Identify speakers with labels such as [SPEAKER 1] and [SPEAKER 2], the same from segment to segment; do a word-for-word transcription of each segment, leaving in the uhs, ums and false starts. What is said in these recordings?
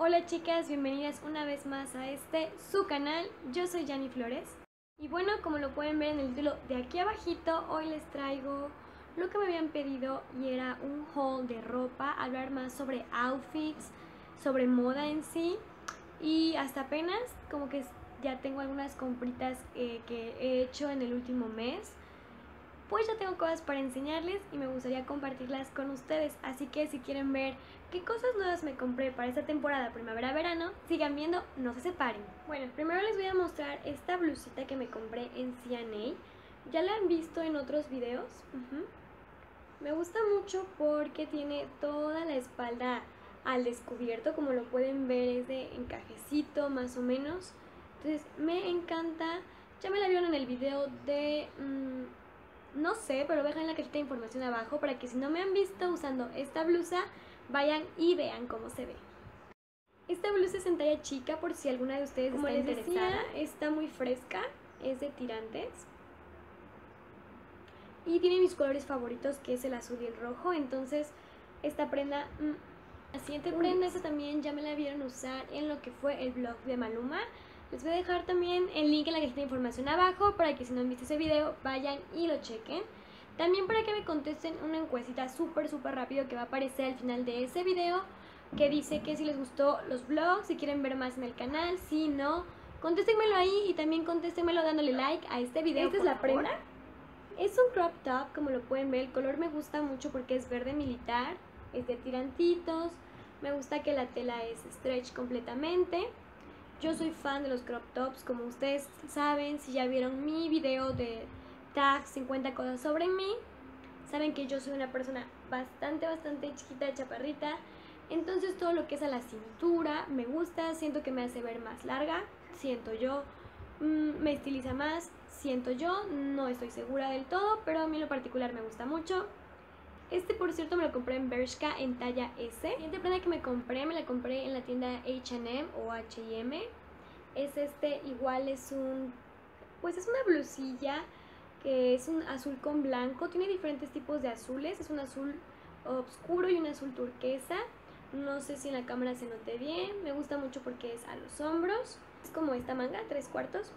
[SPEAKER 1] Hola chicas, bienvenidas una vez más a este, su canal. Yo soy Yanni Flores. Y bueno, como lo pueden ver en el título de aquí abajito, hoy les traigo lo que me habían pedido y era un haul de ropa, hablar más sobre outfits, sobre moda en sí. Y hasta apenas como que ya tengo algunas compritas eh, que he hecho en el último mes. Pues ya tengo cosas para enseñarles y me gustaría compartirlas con ustedes, así que si quieren ver qué cosas nuevas me compré para esta temporada primavera-verano, sigan viendo, no se separen. Bueno, primero les voy a mostrar esta blusita que me compré en C and A. Ya la han visto en otros videos. Uh-huh. Me gusta mucho porque tiene toda la espalda al descubierto, como lo pueden ver es de encajecito más o menos. Entonces me encanta, ya me la vieron en el video de... Mmm, no sé, pero voy a dejar en la cajita de información abajo para que si no me han visto usando esta blusa, vayan y vean cómo se ve. Esta blusa es en talla chica por si alguna de ustedes como está les interesada. Decía, está muy fresca, es de tirantes. Y tiene mis colores favoritos, que es el azul y el rojo. Entonces esta prenda, mmm, la siguiente prenda, esta también ya me la vieron usar en lo que fue el vlog de Maluma. Les voy a dejar también el link en la cajita de información abajo para que si no han visto ese video vayan y lo chequen. También para que me contesten una encuestita súper súper rápido que va a aparecer al final de ese video, que dice que si les gustó los vlogs, si quieren ver más en el canal, si no, contéstenmelo ahí y también contéstenmelo dándole like a este video. Esta es la prenda. Es un crop top, como lo pueden ver, el color me gusta mucho porque es verde militar, es de tirantitos, me gusta que la tela es stretch completamente. Yo soy fan de los crop tops, como ustedes saben, si ya vieron mi video de tag cincuenta cosas sobre mí, saben que yo soy una persona bastante, bastante chiquita, chaparrita, entonces todo lo que es a la cintura me gusta, siento que me hace ver más larga, siento yo, mmm, me estiliza más, siento yo, no estoy segura del todo, pero a mí en lo particular me gusta mucho. Este, por cierto, me lo compré en Bershka en talla S. La siguiente prenda que me compré, me la compré en la tienda H and M o H y M. Es este, igual es un... pues es una blusilla que es un azul con blanco. Tiene diferentes tipos de azules. Es un azul oscuro y un azul turquesa. No sé si en la cámara se note bien. Me gusta mucho porque es a los hombros. Es como esta manga, tres cuartos.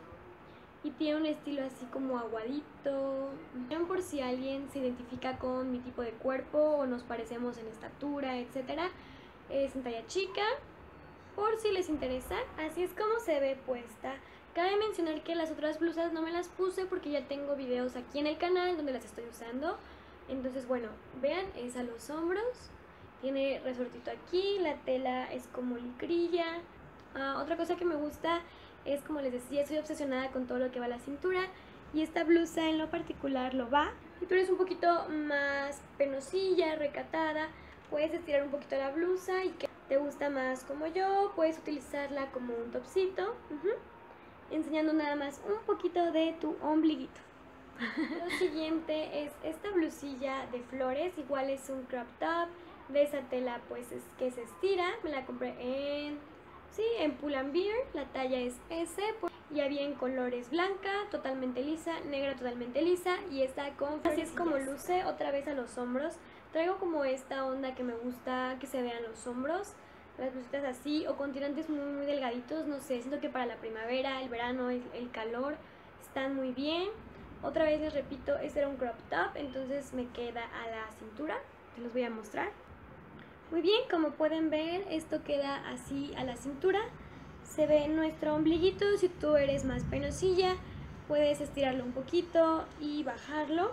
[SPEAKER 1] Y tiene un estilo así como aguadito. Por si alguien se identifica con mi tipo de cuerpo o nos parecemos en estatura, etcétera. Es en talla chica, por si les interesa. Así es como se ve puesta. Cabe mencionar que las otras blusas no me las puse porque ya tengo videos aquí en el canal donde las estoy usando. Entonces bueno, vean, es a los hombros. Tiene resortito aquí, la tela es como licrilla. Uh, otra cosa que me gusta es, como les decía, soy obsesionada con todo lo que va a la cintura y esta blusa en lo particular lo va. Si tú eres un poquito más penosilla, recatada, puedes estirar un poquito la blusa y que te gusta más como yo, puedes utilizarla como un topsito, uh-huh, enseñando nada más un poquito de tu ombliguito. Lo siguiente es esta blusilla de flores, igual es un crop top, de esa tela pues es que se estira, me la compré en... sí, en Pull&Bear, la talla es S, y había en colores blanca, totalmente lisa, negra totalmente lisa, y esta con... así es como luce otra vez a los hombros. Traigo como esta onda que me gusta que se vean los hombros, las blusitas así, o con tirantes muy muy delgaditos, no sé, siento que para la primavera, el verano, el, el calor, están muy bien. Otra vez les repito, este era un crop top, entonces me queda a la cintura, te los voy a mostrar. Muy bien, como pueden ver, esto queda así a la cintura. Se ve nuestro ombliguito. Si tú eres más penosilla, puedes estirarlo un poquito y bajarlo.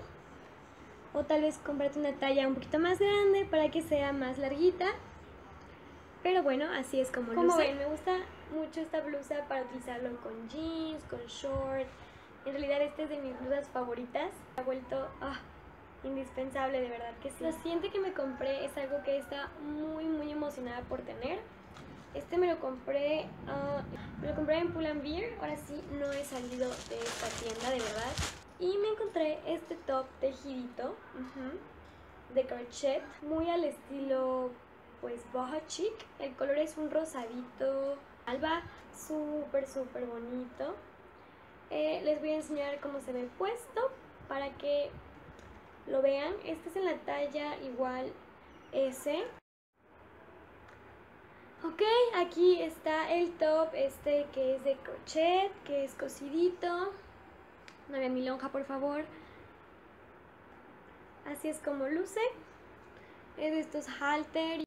[SPEAKER 1] O tal vez comprarte una talla un poquito más grande para que sea más larguita. Pero bueno, así es como, como luce. Ven, me gusta mucho esta blusa para utilizarlo con jeans, con short. En realidad esta es de mis blusas favoritas. Ha vuelto... Oh, indispensable, de verdad que sí. Lo siguiente que me compré es algo que está muy muy emocionada por tener. Este me lo compré uh, me lo compré en Pull&Bear. Ahora sí no he salido de esta tienda, de verdad. Y me encontré este top tejidito, uh-huh, de crochet, muy al estilo pues boho chic. El color es un rosadito alba, súper súper bonito. eh, Les voy a enseñar cómo se ve puesto para que lo vean. Este es en la talla igual S. Ok, aquí está el top este que es de crochet, que es cosidito. No vean mi lonja, por favor. Así es como luce. Es de estos halter.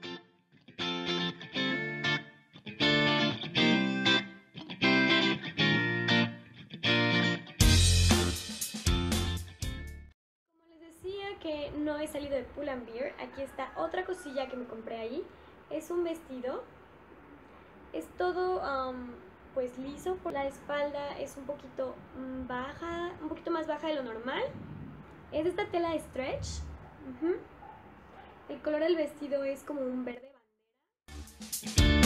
[SPEAKER 1] Que no he salido de Pull and Bear. Aquí está otra cosilla que me compré ahí. Es un vestido. Es todo um, pues liso. Por la espalda es un poquito baja, un poquito más baja de lo normal. Es de esta tela de stretch. Uh-huh. El color del vestido es como un verde bandera.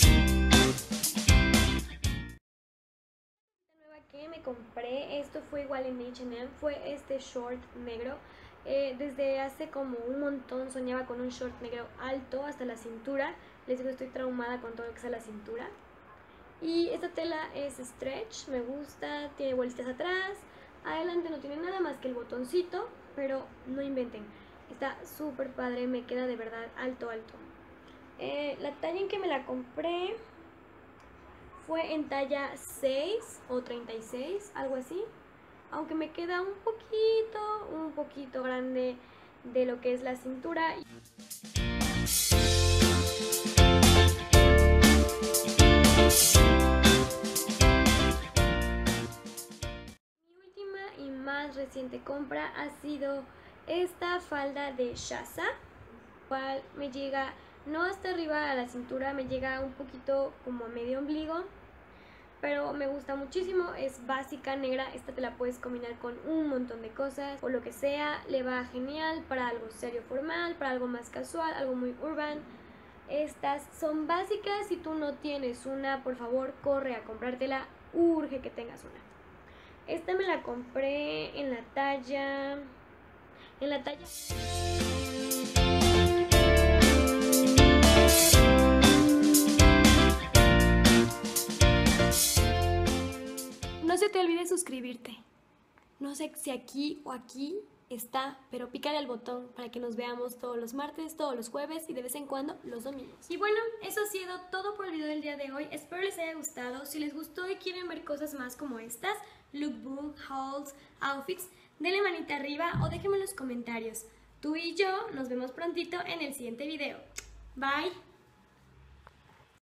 [SPEAKER 1] Que me compré, esto fue igual en H and M, fue este short negro. Eh, desde hace como un montón soñaba con un short negro alto hasta la cintura. Les digo, estoy traumada con todo lo que es a la cintura. Y esta tela es stretch, me gusta, tiene bolitas atrás. Adelante no tiene nada más que el botoncito, pero no inventen, está súper padre, me queda de verdad alto, alto. Eh, la talla en que me la compré fue en talla seis o treinta y seis, algo así. Aunque me queda un poquito, un poquito grande de lo que es la cintura. Mi última y más reciente compra ha sido esta falda de Shasa, cual me llega no hasta arriba a la cintura, me llega un poquito como a medio ombligo. Pero me gusta muchísimo, es básica, negra, esta te la puedes combinar con un montón de cosas o lo que sea, le va genial para algo serio formal, para algo más casual, algo muy urban. Estas son básicas, si tú no tienes una, por favor corre a comprártela, urge que tengas una. Esta me la compré en la talla, en la talla... No se te olvide suscribirte. No sé si aquí o aquí está, pero pícale al botón para que nos veamos todos los martes, todos los jueves y de vez en cuando los domingos. Y bueno, eso ha sido todo por el video del día de hoy. Espero les haya gustado. Si les gustó y quieren ver cosas más como estas, lookbook, hauls, outfits, denle manita arriba o déjenme en los comentarios. Tú y yo nos vemos prontito en el siguiente video. Bye.